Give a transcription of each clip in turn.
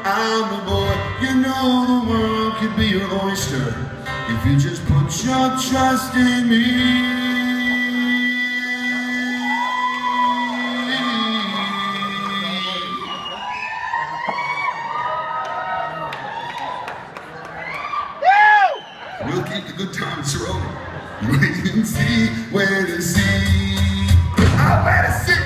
I'm the boy. You know the world could be your oyster if you just put your trust in me. We'll keep the good times rolling. Wait and see, wait and see. I better sit.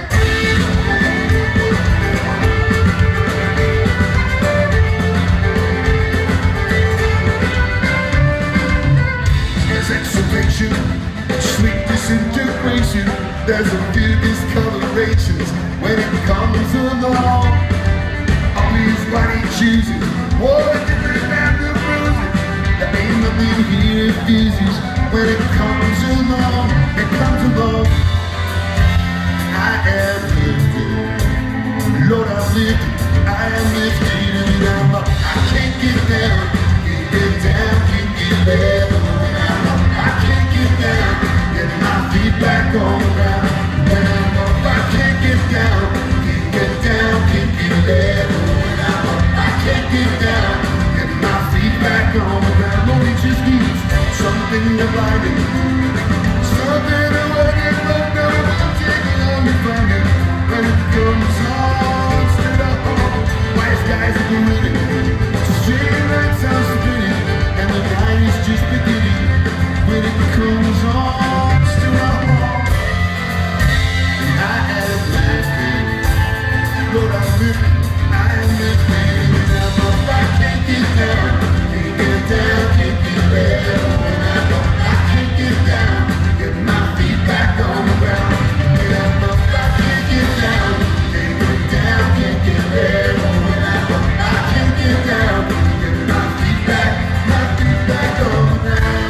There's exhalation, sweet disintegration. There's a few discolorations when it comes along. All these white chooses, what different and the bruises. There ain't nothing here refuses when it comes along. It comes along. I am lifted, Lord, I'm lifted. I am lifted and I'm up. I can't get down, can't get down, can't get down. I can't get down, get my feet back on the ground. When I'm up, I can't get down, can't get down, can't get down. When I'm up, I can't get down, get my feet back on the ground. Only just needs something to bind it, something to let it go. No, I'm taking on the finding when it comes on to the home. Wise guys are winning, straight right sounds to pretty, and the night is just beginning. When it comes on to the home, and I am lifted, Lord, I'm lifted, I am lifted, and I'm up. I can't get down, can't get down, can't get down. When I'm up, I can't get down, get my feet back on the ground. When I'm up, I can't get down, can't get down, can't get down. When I'm up, I can't get down, get my feet back on the ground.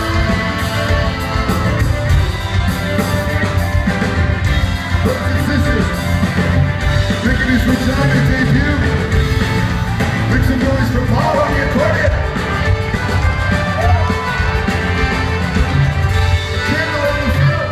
Making his Regina debut. Make some noise for Paul on the accordion. Kendel on the fiddle.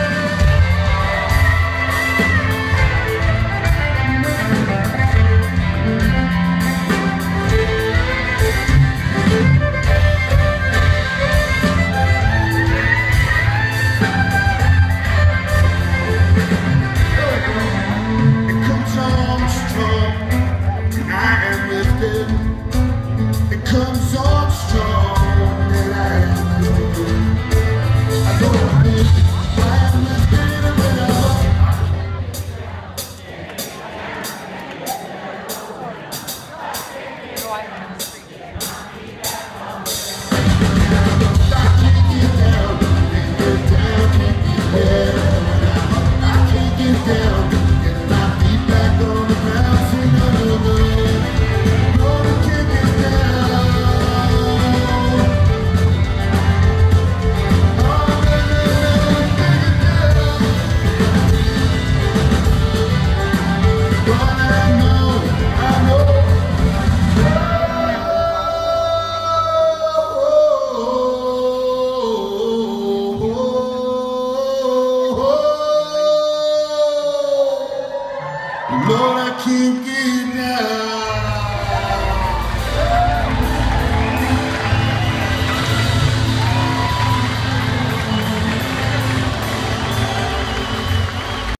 It comes on strong, and I am lifted. It comes on strong, and I am lifted. I know I'm lifted, I am lifted, and when I'm up, I can't get down, can't get down, can't get down. When I'm up, I can't get down, get my feet back on the ground. Sing another, Lord, I can't get down. Oh, no, can't get down. But I know. Lord, I can't get